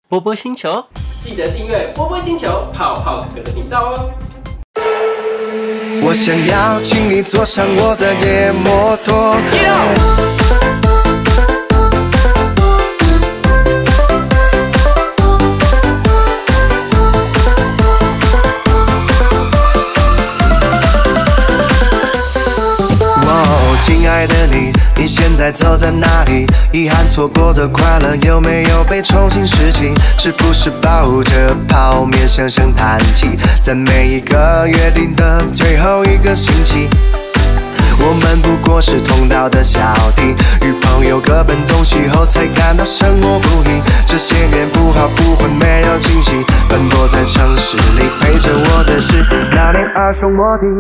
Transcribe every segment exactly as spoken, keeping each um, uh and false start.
波波星球，记得订阅波波星球泡泡哥哥的频道哦。 我想要请你坐上我的野摩托。亲爱的你，你现在走在哪里？遗憾错过的快乐有没有被重新拾起？是不是抱着泡面声声叹气？在每一个约定的最后一个星期，我们不过是同道的小弟，与朋友各奔东西后才感到生活不易。这些年不好不坏没有惊喜，奔波在城市里，陪着我的是那年二手摩的。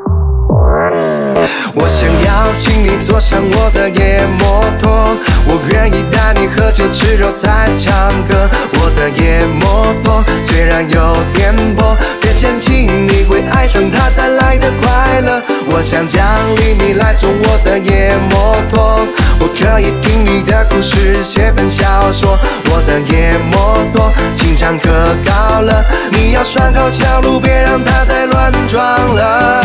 我想要请你坐上我的野摩托，我愿意带你喝酒吃肉再唱歌。我的野摩托虽然有颠簸，别嫌弃，你会爱上它带来的快乐。我想奖励你来坐我的野摩托，我可以听你的故事，写本小说。我的野摩托经常可高了，你要拴好桥路，别让它再乱撞了。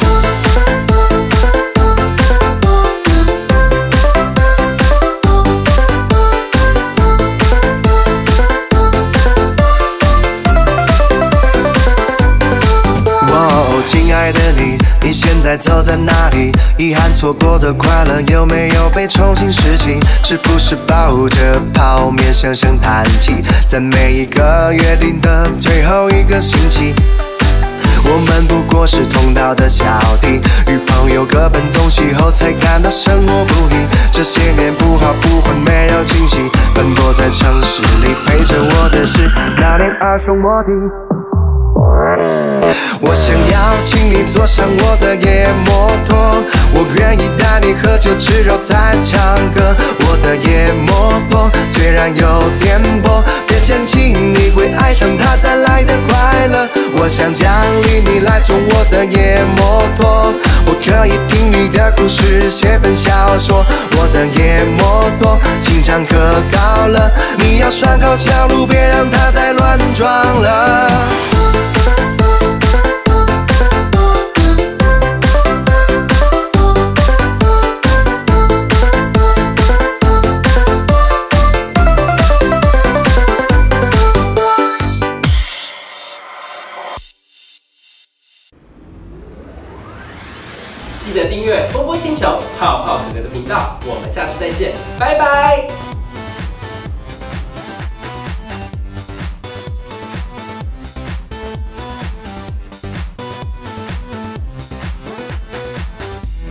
亲爱的你，你现在走在哪里？遗憾错过的快乐有没有被重新拾起？是不是抱着泡面声声叹气？在每一个约定的最后一个星期，我们不过是同道的小弟，与朋友各奔东西后才感到生活不易。这些年不好不坏没有惊喜，奔波在城市里，陪着我的是那年二手摩的。我想要请你坐上我的野摩托，我愿意带你喝酒吃肉再唱歌。我的野摩托虽然有颠簸，别嫌弃，你会爱上它带来的快乐。我想奖励你来坐我的野摩托，我可以听你的故事，写本小说。我的野摩托经常可高了，你要拴好桥路，别让它再乱撞了。 记得订阅波波星球泡泡哥哥的频道，我们下次再见，拜拜。